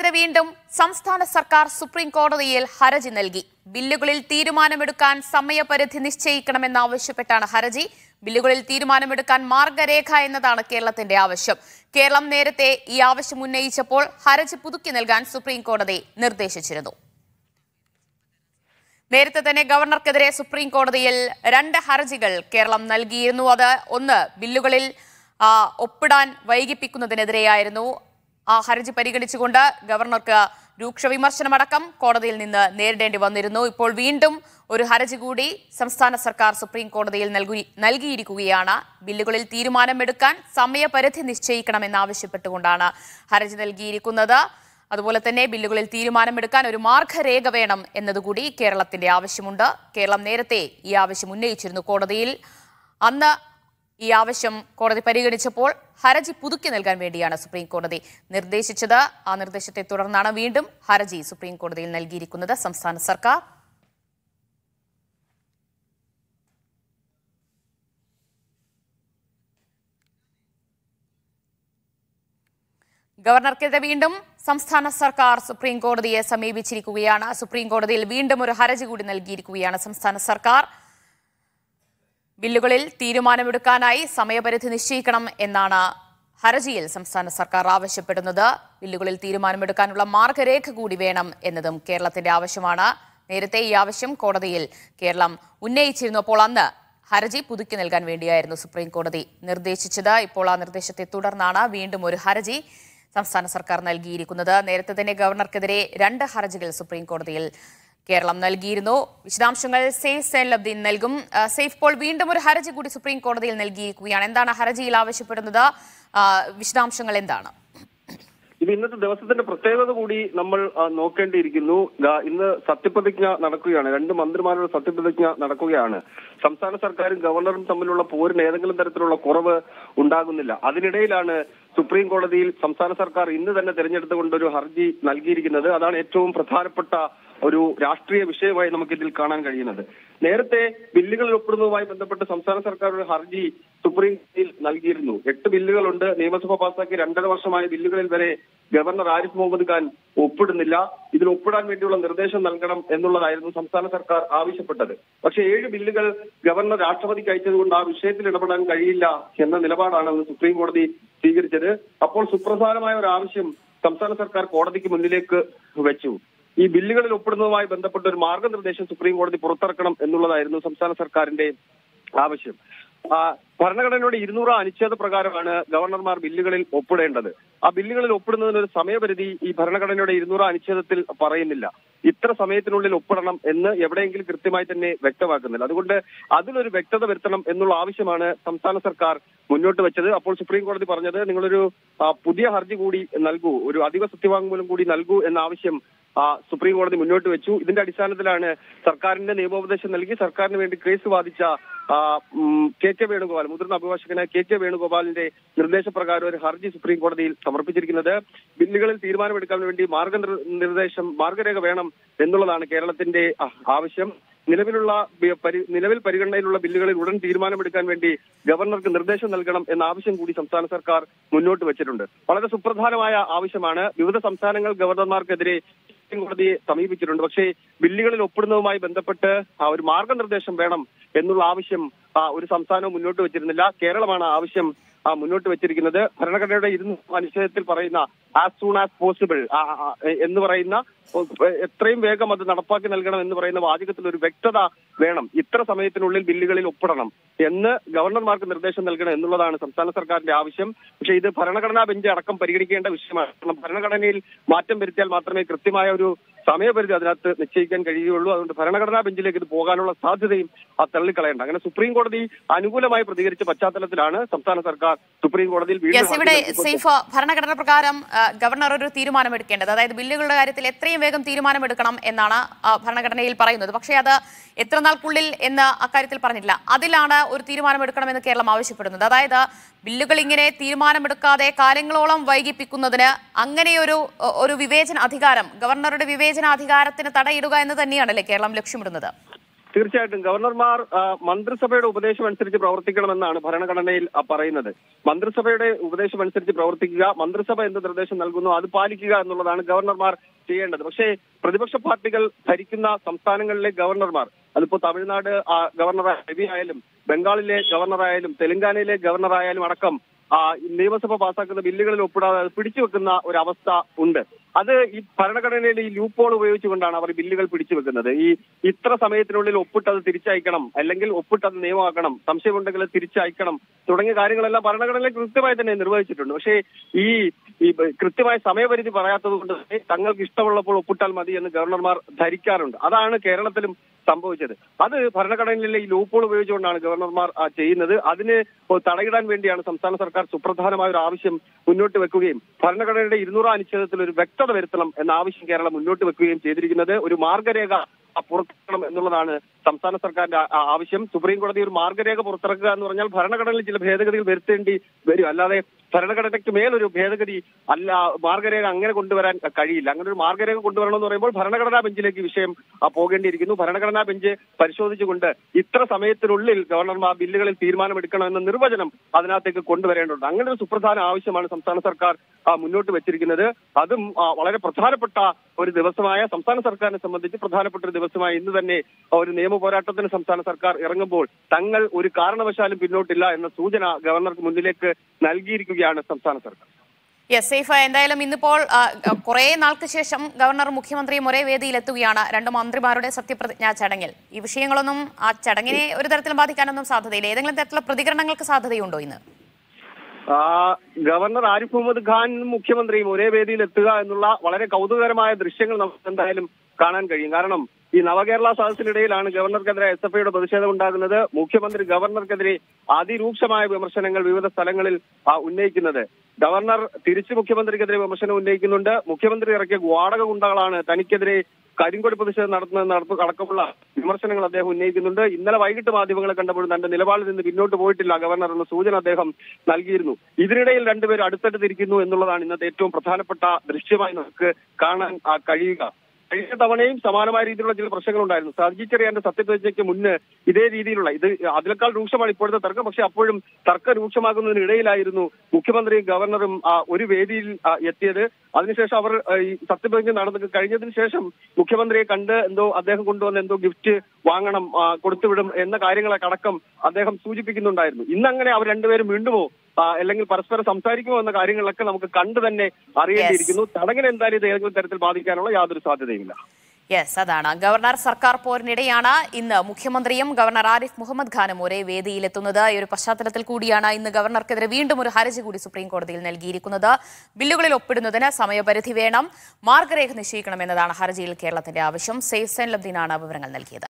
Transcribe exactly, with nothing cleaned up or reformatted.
ഗവർണർക്കെതിരെ വീണ്ടും സംസ്ഥാന സർക്കാർ സുപ്രീം കോടതിയിൽ ഹർജി നൽകി. ബില്ലുകളിൽ തീരുമാനമെടുക്കാൻ സമയപരിധി നിശ്ചയിക്കണമെന്നാവശ്യപ്പെട്ടാണ് ഹർജി. ബില്ലുകളിൽ തീരുമാനമെടുക്കാൻ മാർഗരേഖ എന്നതാണ് കേരളത്തിന്റെ ആവശ്യം. കേരളം നേരത്തെ ഈ ആവശ്യം ഉന്നയിച്ചപ്പോൾ ഹർജി പുതുക്കി നൽകാൻ സുപ്രീം കോടതി നിർദ്ദേശിച്ചിരുന്നു. നേരത്തെ തന്നെ ഗവർണർക്കെതിരെ സുപ്രീം കോടതിയിൽ രണ്ട് ഹർജികൾ കേരളം നൽകിയിരുന്നു. അത് ഒന്ന് ബില്ലുകളിൽ ഒപ്പിടാൻ വൈകിപ്പിക്കുന്നതിനെതിരെയായിരുന്നു. ആ ഹർജി പരിഗണിച്ചുകൊണ്ട് ഗവർണർക്ക് രൂക്ഷ വിമർശനമടക്കം കോടതിയിൽ നിന്ന് നേരിടേണ്ടി വന്നിരുന്നു. ഇപ്പോൾ വീണ്ടും ഒരു ഹർജി കൂടി സംസ്ഥാന സർക്കാർ സുപ്രീം കോടതിയിൽ നൽകി നൽകിയിരിക്കുകയാണ്. ബില്ലുകളിൽ തീരുമാനമെടുക്കാൻ സമയപരിധി നിശ്ചയിക്കണമെന്നാവശ്യപ്പെട്ടുകൊണ്ടാണ് ഹർജി നൽകിയിരിക്കുന്നത്. അതുപോലെ തന്നെ ബില്ലുകളിൽ തീരുമാനമെടുക്കാൻ ഒരു മാർഗരേഖ വേണം എന്നതുകൂടി കേരളത്തിന്റെ ആവശ്യമുണ്ട്. കേരളം നേരത്തെ ഈ ആവശ്യം ഉന്നയിച്ചിരുന്നു കോടതിയിൽ. അന്ന് ഈ ആവശ്യം കോടതി പരിഗണിച്ചപ്പോൾ ഹർജി പുതുക്കി നൽകാൻ വേണ്ടിയാണ് സുപ്രീം കോടതി നിർദ്ദേശിച്ചത്. ആ നിർദ്ദേശത്തെ തുടർന്നാണ് വീണ്ടും ഹർജി സുപ്രീം കോടതിയിൽ നൽകിയിരിക്കുന്നത് സംസ്ഥാന സർക്കാർ. ഗവർണർക്കെതിരെ വീണ്ടും സംസ്ഥാന സർക്കാർ സുപ്രീം കോടതിയെ സമീപിച്ചിരിക്കുകയാണ്. സുപ്രീം കോടതിയിൽ വീണ്ടും ഒരു ഹർജി കൂടി നൽകിയിരിക്കുകയാണ് സംസ്ഥാന സർക്കാർ. ബില്ലുകളിൽ തീരുമാനമെടുക്കാനായി സമയപരിധി നിശ്ചയിക്കണം എന്നാണ് ഹർജിയിൽ സംസ്ഥാന സർക്കാർ ആവശ്യപ്പെടുന്നത്. ബില്ലുകളിൽ തീരുമാനമെടുക്കാനുള്ള മാർഗരേഖ കൂടി വേണം എന്നതും കേരളത്തിന്റെ ആവശ്യമാണ്. നേരത്തെ ഈ ആവശ്യം കോടതിയിൽ കേരളം ഉന്നയിച്ചിരുന്നു. അപ്പോൾ അന്ന് ഹർജി പുതുക്കി നൽകാൻ വേണ്ടിയായിരുന്നു സുപ്രീം കോടതി നിർദ്ദേശിച്ചത്. ഇപ്പോൾ ആ നിർദ്ദേശത്തെ തുടർന്നാണ് വീണ്ടും ഒരു ഹർജി സംസ്ഥാന സർക്കാർ നൽകിയിരിക്കുന്നത്. നേരത്തെ തന്നെ ഗവർണർക്കെതിരെ രണ്ട് ഹർജികൾ സുപ്രീം കോടതിയിൽ കേരളം നൽകിയിരുന്നു. വിശദാംശങ്ങൾ സെയ്ഫ് സൈനുലബ്ദീൻ നൽകും. സെയ്ഫ്, ഇപ്പോൾ വീണ്ടും ഒരു ഹർജി കൂടി സുപ്രീം കോടതിയിൽ നൽകിയിരിക്കുകയാണ്. എന്താണ് ഹർജിയിൽ ആവശ്യപ്പെടുന്നത്? വിശദാംശങ്ങൾ എന്താണ്? ഇത് ഇന്നത്തെ ദിവസത്തിന്റെ പ്രത്യേകത കൂടി നമ്മൾ നോക്കേണ്ടിയിരിക്കുന്നു. ഇന്ന് സത്യപ്രതിജ്ഞ നടക്കുകയാണ്. രണ്ട് മന്ത്രിമാരുടെ സത്യപ്രതിജ്ഞ നടക്കുകയാണ്. സംസ്ഥാന സർക്കാരും ഗവർണറും തമ്മിലുള്ള പോരിന് ഏതെങ്കിലും തരത്തിലുള്ള കുറവ് ഉണ്ടാകുന്നില്ല. അതിനിടയിലാണ് സുപ്രീം കോടതിയിൽ സംസ്ഥാന സർക്കാർ ഇന്ന് തന്നെ തെരഞ്ഞെടുത്തുകൊണ്ട് ഒരു ഹർജി നൽകിയിരിക്കുന്നത്. അതാണ് ഏറ്റവും പ്രധാനപ്പെട്ട ഒരു രാഷ്ട്രീയ വിഷയമായി നമുക്ക് ഇതിൽ കാണാൻ കഴിയുന്നത്. നേരത്തെ ബില്ലുകളിൽ ഒപ്പിടുന്നതുമായി ബന്ധപ്പെട്ട് സംസ്ഥാന സർക്കാർ ഒരു ഹർജി സുപ്രീം കോടതിയിൽ നൽകിയിരുന്നു. എട്ട് ബില്ലുകളുണ്ട്. നിയമസഭ പാസാക്കിയ രണ്ടര വർഷമായ ബില്ലുകളിൽ വരെ ഗവർണർ ആരിഫ് മുഹമ്മദ് ഖാൻ ഒപ്പിടുന്നില്ല. ഇതിൽ ഒപ്പിടാൻ വേണ്ടിയുള്ള നിർദ്ദേശം നൽകണം എന്നുള്ളതായിരുന്നു സംസ്ഥാന സർക്കാർ ആവശ്യപ്പെട്ടത്. പക്ഷേ ഏഴ് ബില്ലുകൾ ഗവർണർ രാഷ്ട്രപതിക്ക് അയച്ചതുകൊണ്ട് ആ വിഷയത്തിൽ ഇടപെടാൻ കഴിയില്ല എന്ന നിലപാടാണ് സുപ്രീം കോടതി സ്വീകരിച്ചത്. അപ്പോൾ സുപ്രധാനമായ ഒരു ആവശ്യം സംസ്ഥാന സർക്കാർ കോടതിക്ക് മുന്നിലേക്ക് വെച്ചു. ഈ ബില്ലുകളിൽ ഒപ്പിടുന്നതുമായി ബന്ധപ്പെട്ട ഒരു മാർഗനിർദ്ദേശം സുപ്രീം കോടതി പുറത്തിറക്കണം എന്നുള്ളതായിരുന്നു സംസ്ഥാന സർക്കാരിന്റെ ആവശ്യം. ഭരണഘടനയുടെ ഇരുന്നൂറ് അനുച്ഛേദ പ്രകാരമാണ് ഗവർണർമാർ ബില്ലുകളിൽ ഒപ്പിടേണ്ടത്. ആ ബില്ലുകളിൽ ഒപ്പിടുന്നതിനൊരു സമയപരിധി ഈ ഭരണഘടനയുടെ ഇരുന്നൂറ് അനുച്ഛേദത്തിൽ പറയുന്നില്ല. ഇത്ര സമയത്തിനുള്ളിൽ ഒപ്പിടണം എന്ന് എവിടെയെങ്കിലും കൃത്യമായി തന്നെ വ്യക്തമാക്കുന്നില്ല. അതുകൊണ്ട് അതിലൊരു വ്യക്തത വരുത്തണം എന്നുള്ള ആവശ്യമാണ് സംസ്ഥാന സർക്കാർ മുന്നോട്ട് വെച്ചത്. അപ്പോൾ സുപ്രീം കോടതി പറഞ്ഞത് നിങ്ങളൊരു പുതിയ ഹർജി കൂടി നൽകൂ, ഒരു അധിക സത്യവാങ്മൂലം കൂടി നൽകൂ എന്ന ആവശ്യം സുപ്രീം കോടതി മുന്നോട്ട് വെച്ചു. ഇതിന്റെ അടിസ്ഥാനത്തിലാണ് സർക്കാരിന്റെ നിയമോപദേശം നൽകി സർക്കാരിന് വേണ്ടി കേസ് വാദിച്ച കെ കെ വേണുഗോപാൽ, മുതിർന്ന അഭിഭാഷകനായ കെ കെ വേണുഗോപാലിന്റെ നിർദ്ദേശപ്രകാരം ഒരു ഹർജി സുപ്രീം കോടതിയിൽ സമർപ്പിച്ചിരിക്കുന്നത്. ബില്ലുകളിൽ തീരുമാനമെടുക്കാൻ വേണ്ടി മാർഗനിർദ്ദേശം മാർഗരേഖ വേണം എന്നുള്ളതാണ് കേരളത്തിന്റെ ആവശ്യം. നിലവിലുള്ള നിലവിൽ പരിഗണനയിലുള്ള ബില്ലുകളിൽ ഉടൻ തീരുമാനമെടുക്കാൻ വേണ്ടി ഗവർണർക്ക് നിർദ്ദേശം നൽകണം എന്ന ആവശ്യം കൂടി സംസ്ഥാന സർക്കാർ മുന്നോട്ട് വെച്ചിട്ടുണ്ട്. വളരെ സുപ്രധാനമായ ആവശ്യമാണ്. വിവിധ സംസ്ഥാനങ്ങൾ ഗവർണർമാർക്കെതിരെ സുപ്രീം കോടതിയെ സമീപിച്ചിട്ടുണ്ട്. പക്ഷേ ബില്ലുകളിൽ ഒപ്പിടുന്നതുമായി ബന്ധപ്പെട്ട് ഒരു മാർഗനിർദ്ദേശം വേണം എന്നുള്ള ആവശ്യം ഒരു സംസ്ഥാനവും മുന്നോട്ട് വെച്ചിരുന്നില്ല. കേരളമാണ് ആവശ്യം മുന്നോട്ട് വെച്ചിരിക്കുന്നത്. ഭരണഘടനയുടെ ഇരുന്നൂറ് അനുച്ഛേദത്തിൽ പറയുന്ന ആസ് സൂൺ ആസ് പോസിബിൾ എന്ന് പറയുന്ന എത്രയും വേഗം അത് നടപ്പാക്കി നൽകണം എന്ന് പറയുന്ന വാചകത്തിൽ ഒരു വ്യക്തത വേണം. ഇത്ര സമയത്തിനുള്ളിൽ ബില്ലുകളിൽ ഒപ്പിടണം എന്ന് ഗവർണർമാർക്ക് നിർദ്ദേശം നൽകണം എന്നുള്ളതാണ് സംസ്ഥാന സർക്കാരിന്റെ ആവശ്യം. പക്ഷേ ഇത് ഭരണഘടനാ ബെഞ്ച് അടക്കം പരിഗണിക്കേണ്ട വിഷയമാണ്. കാരണം ഭരണഘടനയിൽ മാറ്റം വരുത്തിയാൽ മാത്രമേ കൃത്യമായ ഒരു സമയപരിധി അതിനകത്ത് നിശ്ചയിക്കാൻ കഴിയുകയുള്ളൂ. അതുകൊണ്ട് ഭരണഘടനാ ബെഞ്ചിലേക്ക് ഇത് പോകാനുള്ള സാധ്യതയും ആ തള്ളിക്കളയേണ്ട. അങ്ങനെ സുപ്രീം കോടതി അനുകൂലമായി പ്രതികരിച്ച പശ്ചാത്തലത്തിലാണ് സംസ്ഥാന സർക്കാർ സുപ്രീം കോടതിയിൽ ഭരണഘടന പ്രകാരം ഗവർണർ ഒരു തീരുമാനമെടുക്കേണ്ടത്, അതായത് ബില്ലുകളുടെ കാര്യത്തിൽ എത്രയും വേഗം തീരുമാനമെടുക്കണം എന്നാണ് ഭരണഘടനയിൽ പറയുന്നത്. പക്ഷേ അത് എത്ര നാൾക്കുള്ളിൽ എന്ന് അക്കാര്യത്തിൽ പറഞ്ഞിട്ടില്ല. അതിലാണ് ഒരു തീരുമാനമെടുക്കണമെന്ന് കേരളം ആവശ്യപ്പെടുന്നത്. അതായത് ബില്ലുകൾ ഇങ്ങനെ തീരുമാനമെടുക്കാതെ കാലങ്ങളോളം വൈകിപ്പിക്കുന്നതിന് അങ്ങനെയൊരു ഒരു വിവേചന അധികാരം, ഗവർണറുടെ വിവേചന അധികാരത്തിന് തടയിടുക എന്ന് തന്നെയാണല്ലേ കേരളം ലക്ഷ്യമിടുന്നത്? തീർച്ചയായിട്ടും ഗവർണർമാർ മന്ത്രിസഭയുടെ ഉപദേശം അനുസരിച്ച് പ്രവർത്തിക്കണമെന്നാണ് ഭരണഘടനയിൽ പറയുന്നത്. മന്ത്രിസഭയുടെ ഉപദേശം അനുസരിച്ച് പ്രവർത്തിക്കുക, മന്ത്രിസഭ എന്ത് നിർദ്ദേശം നൽകുന്നു അത് പാലിക്കുക എന്നുള്ളതാണ് ഗവർണർമാർ ചെയ്യേണ്ടത്. പക്ഷേ പ്രതിപക്ഷ പാർട്ടികൾ ഭരിക്കുന്ന സംസ്ഥാനങ്ങളിലെ ഗവർണർമാർ, അതിപ്പോ തമിഴ്നാട് ഗവർണറായ രവി ആയാലും ബംഗാളിലെ ഗവർണറായാലും തെലങ്കാനയിലെ ഗവർണറായാലും അടക്കം ആ നിയമസഭ പാസാക്കുന്ന ബില്ലുകളിൽ ഒപ്പിടാതെ അത് പിടിച്ചു വെക്കുന്ന ഒരു അവസ്ഥ ഉണ്ട്. അത് ഈ ഭരണഘടനയിലെ ഈ ലൂപ്പോൾ ഉപയോഗിച്ചുകൊണ്ടാണ് അവർ ബില്ലുകൾ പിടിച്ചു വെക്കുന്നത്. ഈ ഇത്ര സമയത്തിനുള്ളിൽ ഒപ്പിട്ടത് തിരിച്ചയക്കണം, അല്ലെങ്കിൽ ഒപ്പിട്ടത് നിയമമാക്കണം, സംശയമുണ്ടെങ്കിൽ തിരിച്ചയക്കണം തുടങ്ങിയ കാര്യങ്ങളെല്ലാം ഭരണഘടനയിൽ കൃത്യമായി തന്നെ നിർവഹിച്ചിട്ടുണ്ട്. പക്ഷേ ഈ ഈ കൃത്യമായ സമയപരിധി പറയാത്തത് കൊണ്ട് തന്നെ തങ്ങൾക്ക് ഇഷ്ടമുള്ളപ്പോൾ ഒപ്പിട്ടാൽ മതി എന്ന് ഗവർണർമാർ ധരിക്കാറുണ്ട്. അതാണ് കേരളത്തിലും സംഭവിച്ചത്. അത് ഭരണഘടനയിലെ ഈ ലൂപ്പോൾ ഉപയോഗിച്ചുകൊണ്ടാണ് ഗവർണർമാർ ചെയ്യുന്നത്. അതിന് തടയിടാൻ വേണ്ടിയാണ് സംസ്ഥാന സർക്കാർ സുപ്രധാനമായ ഒരു ആവശ്യം മുന്നോട്ട് വെക്കുകയും ഭരണഘടനയുടെ ഇരുന്നൂറാം അനുച്ഛേദത്തിൽ ഒരു വ്യക്തത വരുത്തണം എന്ന ആവശ്യം കേരളം മുന്നോട്ട് വെക്കുകയും ചെയ്തിരിക്കുന്നത്. ഒരു മാർഗരേഖ പുറത്തിറക്കണം എന്നുള്ളതാണ് സംസ്ഥാന സർക്കാരിന്റെ ആവശ്യം. സുപ്രീം കോടതി ഒരു മാർഗരേഖ പുറത്തിറക്കുക എന്ന് പറഞ്ഞാൽ ഭരണഘടനയിൽ ചില ഭേദഗതികൾ വരുത്തേണ്ടി വരും. അല്ലാതെ ഭരണഘടനയ്ക്ക് മേലൊരു ഭേദഗതി അല്ല, മാർഗരേഖ അങ്ങനെ കൊണ്ടുവരാൻ കഴിയില്ല. അങ്ങനെ ഒരു മാർഗരേഖ കൊണ്ടുവരണം എന്ന് പറയുമ്പോൾ ഭരണഘടനാ ബെഞ്ചിലേക്ക് വിഷയം പോകേണ്ടിയിരിക്കുന്നു. ഭരണഘടനാ ബെഞ്ച് പരിശോധിച്ചുകൊണ്ട് ഇത്ര സമയത്തിനുള്ളിൽ ഗവർണർമാർ ബില്ലുകളിൽ തീരുമാനമെടുക്കണമെന്ന നിർവചനം അതിനകത്തേക്ക് കൊണ്ടുവരേണ്ടതുണ്ട്. അങ്ങനെ ഒരു സുപ്രധാന ആവശ്യമാണ് സംസ്ഥാന സർക്കാർ മുന്നോട്ട് വെച്ചിരിക്കുന്നത്. അതും വളരെ പ്രധാനപ്പെട്ട ഒരു ദിവസമായ, സംസ്ഥാന സർക്കാരിനെ സംബന്ധിച്ച് പ്രധാനപ്പെട്ട ഒരു ദിവസമായ ഇന്ന് തന്നെ ഒരു നിയമ പോരാട്ടത്തിന് സംസ്ഥാന സർക്കാർ ഇറങ്ങുമ്പോൾ തങ്ങൾ ഒരു കാരണവശാലും പിന്നോട്ടില്ല എന്ന സൂചന ഗവർണർക്ക് മുന്നിലേക്ക് നൽകിയിരിക്കുകയാണ് സംസ്ഥാന സർക്കാർ. യെസ് സൈഫ, എന്തായാലും ഇന്നിപ്പോൾ കുറെ നാൾക്ക് ശേഷം ഗവർണർ മുഖ്യമന്ത്രിയും ഒരേ വേദിയിലെത്തുകയാണ് രണ്ട് മന്ത്രിമാരുടെ സത്യപ്രതിജ്ഞാ ചടങ്ങിൽ. ഈ വിഷയങ്ങളൊന്നും ആ ചടങ്ങിനെ ഒരു തരത്തിലും ബാധിക്കാനൊന്നും സാധ്യതയില്ല. ഏതെങ്കിലും തരത്തിലുള്ള പ്രതികരണങ്ങൾക്ക് സാധ്യതയുണ്ടോ ഇന്ന്? ഗവർണർ ആരിഫ് മുഹമ്മദ് ഖാൻ മുഖ്യമന്ത്രിയും ഒരേ വേദിയിൽ എത്തുക എന്നുള്ള വളരെ കൗതുകകരമായ ദൃശ്യങ്ങൾ നമുക്ക് എന്തായാലും കാണാൻ കഴിയും. കാരണം ഈ നവകേരള സദസ്സിനിടയിലാണ് ഗവർണർക്കെതിരെ എസ് എഫ് ഐയുടെ പ്രതിഷേധം ഉണ്ടാകുന്നത്. മുഖ്യമന്ത്രി ഗവർണർക്കെതിരെ അതിരൂക്ഷമായ വിമർശനങ്ങൾ വിവിധ സ്ഥലങ്ങളിൽ ഉന്നയിക്കുന്നത്. ഗവർണർ തിരിച്ചു മുഖ്യമന്ത്രിക്കെതിരെ വിമർശനം ഉന്നയിക്കുന്നുണ്ട്. മുഖ്യമന്ത്രി ഇറക്കിയ വാടക ഗുണ്ടകളാണ് തനിക്കെതിരെ കരിങ്കൊടി പ്രതിഷേധം നടത്തുന്നത് നടപ്പ് അടക്കമുള്ള വിമർശനങ്ങൾ അദ്ദേഹം ഉന്നയിക്കുന്നുണ്ട്. ഇന്നലെ വൈകിട്ട് മാധ്യമങ്ങളെ കണ്ടപ്പോൾ തന്റെ നിലപാടിൽ നിന്ന് പിന്നോട്ട് പോയിട്ടില്ല ഗവർണർ എന്ന സൂചന അദ്ദേഹം നൽകിയിരുന്നു. ഇതിനിടയിൽ രണ്ടുപേരും അടുത്തടുത്തിരിക്കുന്നു എന്നുള്ളതാണ് ഇന്നത്തെ ഏറ്റവും പ്രധാനപ്പെട്ട ദൃശ്യമായി നമുക്ക് കാണാൻ കഴിയുക. കഴിഞ്ഞ തവണയും സമാനമായ രീതിയിലുള്ള ചില പ്രശ്നങ്ങൾ ഉണ്ടായിരുന്നു. സജി ചെറിയാന്റെ സത്യപ്രതിജ്ഞയ്ക്ക് മുന്ന് ഇതേ രീതിയിലുള്ള ഇത് അതിനേക്കാൾ രൂക്ഷമാണ് ഇപ്പോഴത്തെ തർക്കം. പക്ഷെ അപ്പോഴും തർക്കം രൂക്ഷമാകുന്നതിനിടയിലായിരുന്നു മുഖ്യമന്ത്രിയും ഗവർണറും ഒരു വേദിയിൽ എത്തിയത്. അതിനുശേഷം അവർ ഈ സത്യപ്രതിജ്ഞ നടന്നു കഴിഞ്ഞതിന് ശേഷം മുഖ്യമന്ത്രിയെ കണ്ട് എന്തോ അദ്ദേഹം കൊണ്ടുവന്ന എന്തോ ഗിഫ്റ്റ് വാങ്ങണം, കൊടുത്തുവിടും എന്ന കാര്യങ്ങളൊക്കെ അടക്കം അദ്ദേഹം സൂചിപ്പിക്കുന്നുണ്ടായിരുന്നു. ഇന്നങ്ങനെ അവർ രണ്ടുപേരും വീണ്ടുമോ അല്ലെങ്കിൽ പരസ്പരം സംസാരിക്കുമോ എന്ന കാര്യങ്ങളൊക്കെ നമുക്ക് കണ്ടു തന്നെ അറിയേണ്ടിയിരിക്കുന്നു. ചടങ്ങിന് എന്തായാലും ഇത് ഏതെങ്കിലും തരത്തിൽ ബാധിക്കാനുള്ള യാതൊരു സാധ്യതയുമില്ല. യെസ്, അതാണ് ഗവർണർ സർക്കാർ പോരിനിടെയാണ് ഇന്ന് മുഖ്യമന്ത്രിയും ഗവർണർ ആരിഫ് മുഹമ്മദ് ഖാനും ഒരേ വേദിയിലെത്തുന്നത്. ഈ ഒരു പശ്ചാത്തലത്തിൽ കൂടിയാണ് ഇന്ന് ഗവർണർക്കെതിരെ വീണ്ടും ഒരു ഹർജി കൂടി സുപ്രീം കോടതിയിൽ നൽകിയിരിക്കുന്നത്. ബില്ലുകളിൽ ഒപ്പിടുന്നതിന് സമയപരിധി വേണം, മാർഗരേഖ നിശ്ചയിക്കണമെന്നതാണ് ഹർജിയിൽ കേരളത്തിന്റെ ആവശ്യം. സെയ്ഫ് സെൻ ലബ്ദീനാണ് വിവരങ്ങൾ നൽകിയത്.